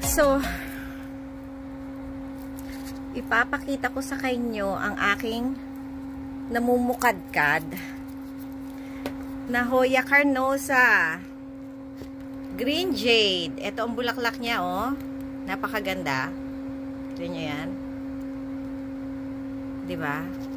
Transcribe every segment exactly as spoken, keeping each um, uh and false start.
So, ipapakita ko sa kanyo ang aking namumukadkad na Hoya Carnosa Green Jade. Ito ang bulaklak niya, oh. Napakaganda. Tignan nyo yan. Diba?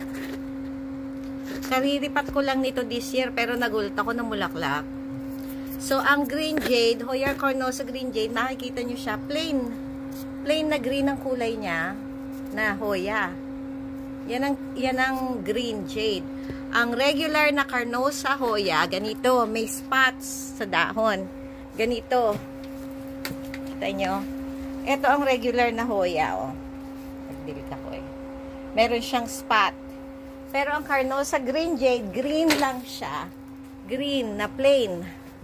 Kariripat ko lang nito this year, pero nagulat ako ng bulaklak. So, ang Green Jade, Hoya Carnosa Green Jade, makikita nyo siya, plain. Plain na green ang kulay niya, na Hoya. Yan ang, yan ang Green Jade. Ang regular na Carnosa Hoya, ganito, may spots sa dahon. Ganito. Kita nyo? Ito ang regular na Hoya, oh. Nagdilit ako eh. Meron siyang spot. Pero ang Carnosa Green Jade, green lang siya. Green na plain.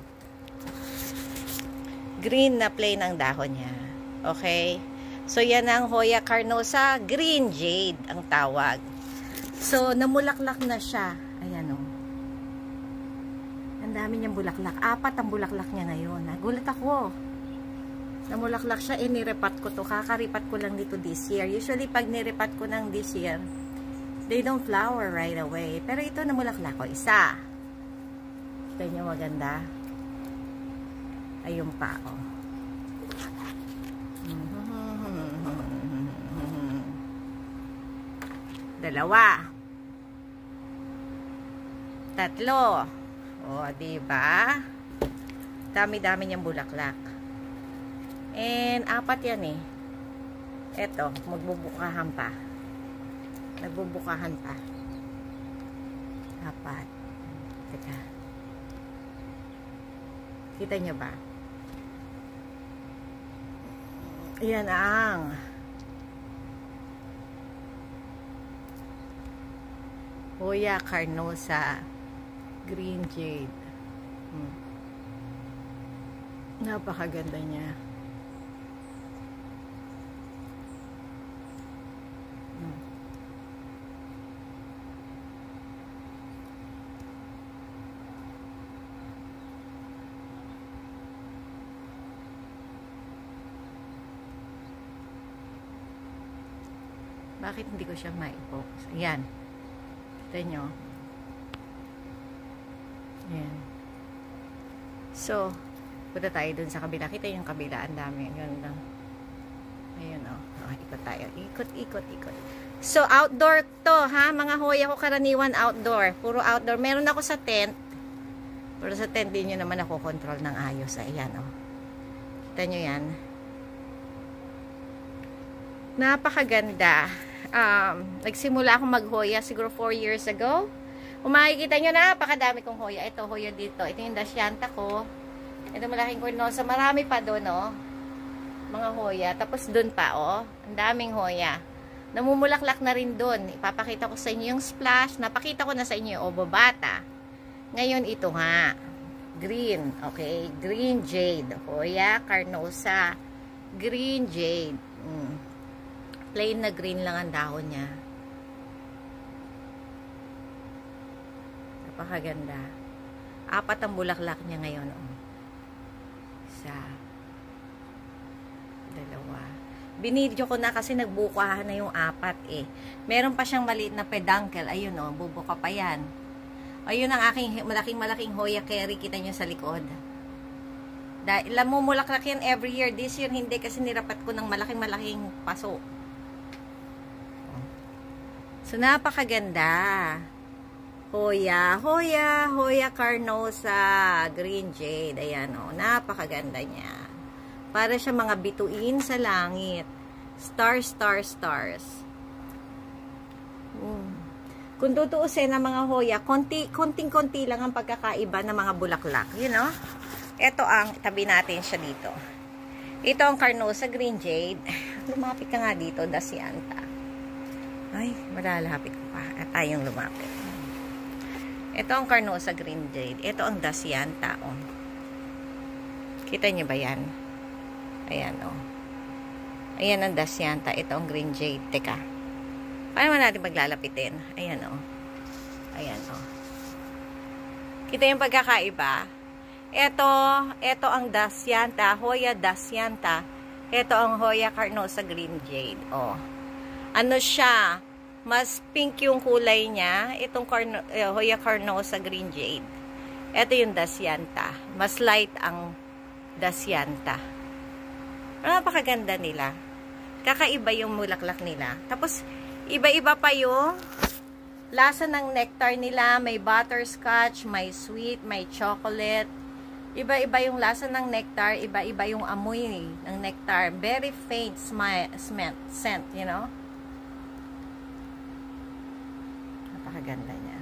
Green na plain ang dahon niya. Okay? So, yan ang Hoya Carnosa Green Jade ang tawag. So, namulaklak na siya. Ayan, oh. Ang dami niyang bulaklak. Apat ang bulaklak niya ngayon. Nagulat ako. Namulaklak siya. Eh, nirepat ko to. Kakaripat ko lang dito this year. Usually, pag nirepat ko ng this year, they don't flower right away. Pero ito, namulaklak ko. Isa. Ito niyo maganda. Ayun pa, oh. Dalawa. Tatlo. O, diba? Dami-dami niyang bulaklak. And, apat yan eh. Eto, magbubukahan pa. Nagbubukahan pa. Apat. Teka. Kita niyo ba? Yan ang Hoya Carnosa Green Jade. Hmm. Napakaganda niya. Hmm. Bakit hindi ko siya ma-focus? Ayan. Kita nyo. Ayan. So, punta tayo dun sa kabila. Kita yung kabila. Ang dami. Ayan lang. Ayan o. Oh. Ikot tayo. Ikot, ikot, ikot. So, outdoor to, ha? Mga Hoya ko karaniwan outdoor. Puro outdoor. Meron ako sa tent. Pero sa tent din nyo naman ako control ng ayos. Ayan o. Oh. Kita nyo yan. Napakaganda. Um, nagsimula akong mag-Hoya siguro four years ago. Kung makikita nyo na, napakadami kong Hoya. Ito, Hoya dito. Ito yung dasyanta ko. Ito malaking Carnosa. Marami pa doon, oh. Mga Hoya. Tapos doon pa, oh. Ang daming Hoya. Namumulaklak na rin doon. Ipapakita ko sa inyo yung splash. Napakita ko na sa inyo yung obobata. Ngayon, ito nga. Green. Okay. Green Jade. Hoya Carnosa Green Jade. Hmm. Plain na green lang ang dahon niya. Napakaganda. Apat ang bulaklak niya ngayon. Oh. Isa. Dalawa. Binidyo ko na kasi nagbukahan na yung apat eh. Meron pa siyang maliit na peduncle. Ayun oh, bubuka pa yan. Ayun ang aking malaking-malaking Hoya Kerry. Kita nyo sa likod. Dahil namumulaklak yan every year. This year hindi kasi nirapat ko ng malaking-malaking paso. So, napakaganda. Hoya, Hoya, Hoya Carnosa Green Jade. Ayan, o. Oh, napakaganda niya. Para siya mga bituin sa langit. Star, star, stars. Hmm. Kung tutuusin ng mga Hoya, konti, konting-konti lang ang pagkakaiba ng mga bulaklak. You know? Ito ang, tabi natin siya dito. Ito ang Carnosa Green Jade. Lumapit ka nga dito, dasyanta. Ay, malalapit ko pa. At tayong lumapit. Ito ang Carnosa Green Jade. Ito ang dasyanta, oh. Kita niyo ba yan? Ayan, oh. Ayan ang dasyanta. Ito ang Green Jade. Teka. Paano natin maglalapitin? Ayan, oh. Ayan, oh. Kita yung pagkakaiba? Ito, ito ang dasyanta. Hoya dasyanta. Ito ang Hoya carnosa green jade. Oh. Ano siya? Mas pink yung kulay niya. Itong Carno, uh, Hoya carnosa green jade. Ito yung dasyanta. Mas light ang dasyanta. Napakaganda nila. Kakaiba yung mulaklak nila. Tapos, iba-iba pa yung lasa ng nectar nila. May butterscotch, may sweet, may chocolate. Iba-iba yung lasa ng nectar, iba-iba yung amoy ng nectar. Very faint smell, scent, you know? Napakaganda niya.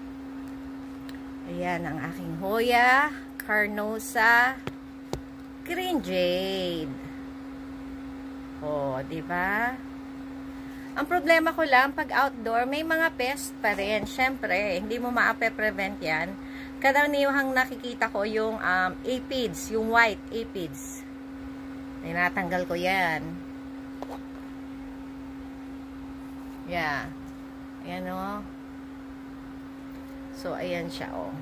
Ayan ang aking Hoya carnosa green jade. Oh, di ba? Ang problema ko lang, pag outdoor, may mga pest pa rin. Siyempre, hindi mo maape-prevent yan. Karaniwang nakikita ko yung um, aphids, yung white aphids. Tinatanggal ko yan. Yeah. Ayan o. Oh. So, ayan siya o. Oh.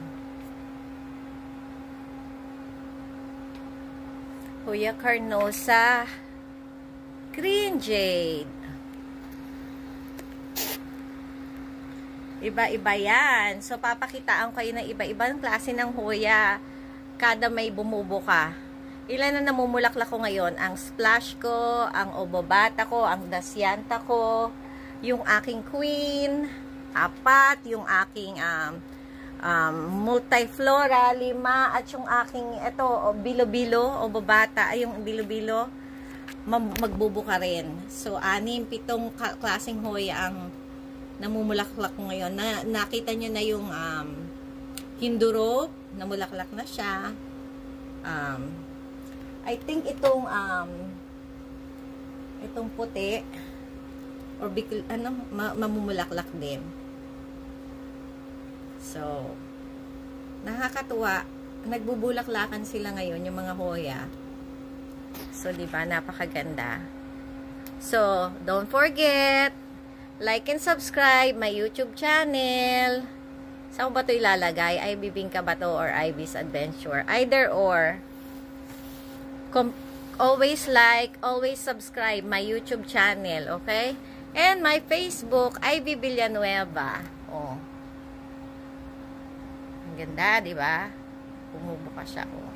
Hoya carnosa green jade. Iba-iba yan. So, papakitaan kayo ng iba-ibang klase ng Hoya kada may bumubuka. Ilan na namumulaklak ko ngayon? Ang splash ko, ang obobata ko, ang dasyanta ko, yung aking queen, apat, yung aking um, um, multiflora, lima, at yung aking, ito, bilo-bilo, obobata, ay yung bilo-bilo, magbubuka rin. So, anim, pitong klaseng Hoya ang namumulaklak ko ngayon. Na, nakita nyo na yung um, hindurop, namulaklak na siya. Um, I think itong um, itong puti or bikil, ano, ma, mamumulaklak din. So, nakakatuwa. Nagbubulaklakan sila ngayon, yung mga Hoya. So, di ba, napakaganda. So, don't forget, like and subscribe my YouTube channel. Saan ba ito ilalagay? Ivy Bingka ba to or Ivy's Adventure? Either or. Com always like, always subscribe my YouTube channel, okay? And my Facebook, Ivy Villanueva. Oh. Ang ganda, di ba? Bumubuka siya, oh.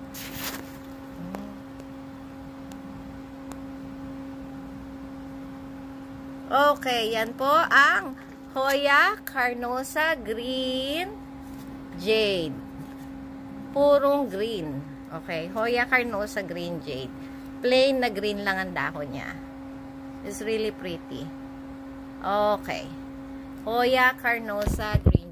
Okay, yan po ang Hoya carnosa green jade. Purong green. Okay, Hoya carnosa green jade. Plain na green lang ang dahon niya. It's really pretty. Okay. Hoya carnosa green